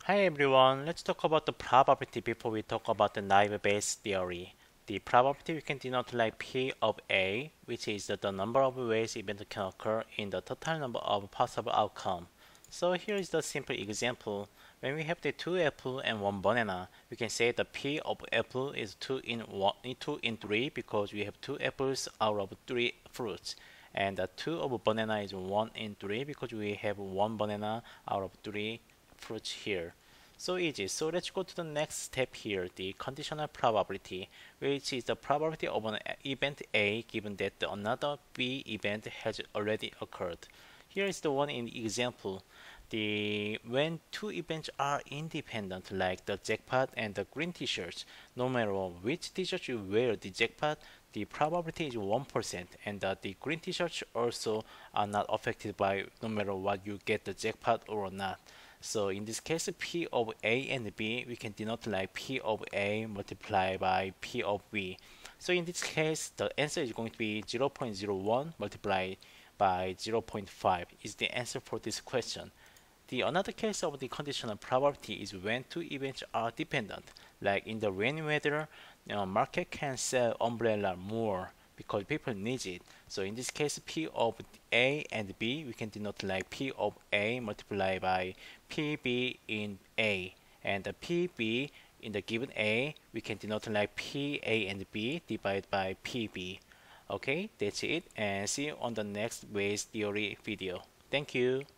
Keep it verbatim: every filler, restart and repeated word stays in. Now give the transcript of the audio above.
Hi everyone, let's talk about the probability before we talk about the naive Bayes theory. The probability we can denote like P of A, which is the, the number of ways event can occur in the total number of possible outcome. So here is the simple example. When we have the two apple and one banana, we can say the P of apple is two in one, two in three because we have two apples out of three fruits. And the two of banana is one in three because we have one banana out of three fruits here. So easy. So let's go to the next step here, the conditional probability, which is the probability of an event A given that another B event has already occurred. Here is the one in the example. The when two events are independent, like the jackpot and the green t-shirts, no matter which t-shirt you wear the jackpot, the probability is one percent, and that the green t-shirts also are not affected by no matter what you get the jackpot or not. So in this case, P of A and B, we can denote like P of A multiplied by P of B. So in this case, the answer is going to be zero point zero one multiplied by zero point five is the answer for this question. The another case of the conditional probability is when two events are dependent. Like in the rainy weather, you know, market can sell umbrella more because people need it. So in this case, P of A and B, we can denote like P of A multiplied by P B in A. And the P B in the given A, we can denote like P A and B divided by P B. Okay, that's it. And see you on the next Bayes theory video. Thank you.